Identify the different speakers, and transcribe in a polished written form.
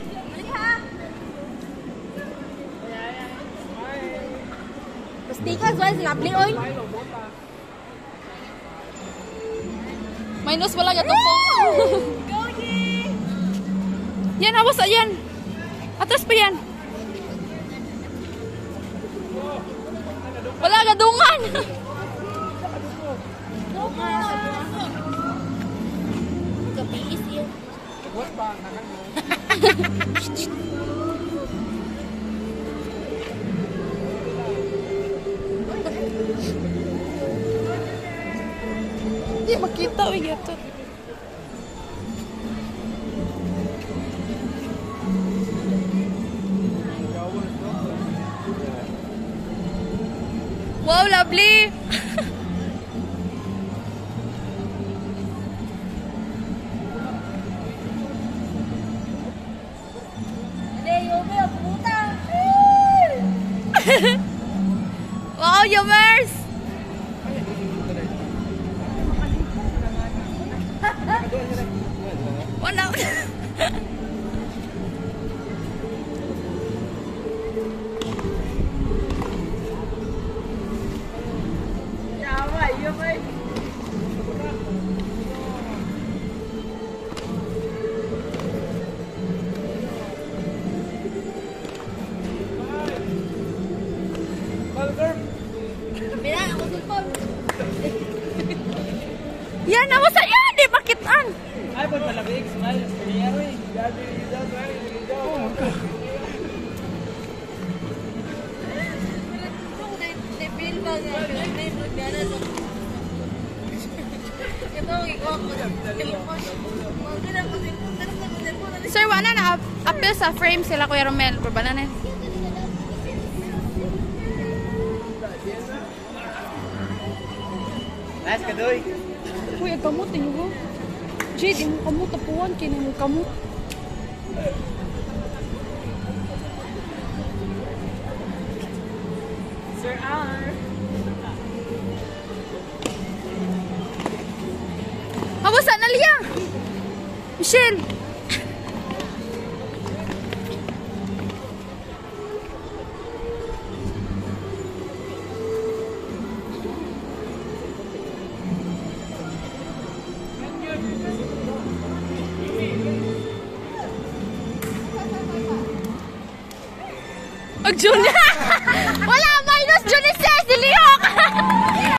Speaker 1: Stickers, why is lovely oil? Minus wala ka tong. Yan, awas ayan. Atas pa yan. Wala ka dungan. Kapiis yun. Buat pa, nakan mo. Hindi makita o yato. Wow, lovely! Wow, Yomers! Wala. Yan, naman sa yan! Di makitaan!
Speaker 2: Ay, pag malabig, smile. Nangyari.
Speaker 1: Sir, wala na appeal sa frame sila Kuya Romel. Probala na yun.
Speaker 2: Nice ka, Doy.
Speaker 1: Uy, ang kamot, tingin mo. Jade, yung kamot, tapuan, kinin yung kamot.
Speaker 2: Sir R.
Speaker 1: Hawasan na liya! Michelle! Junior! Wala! Minus Junior! Silihok!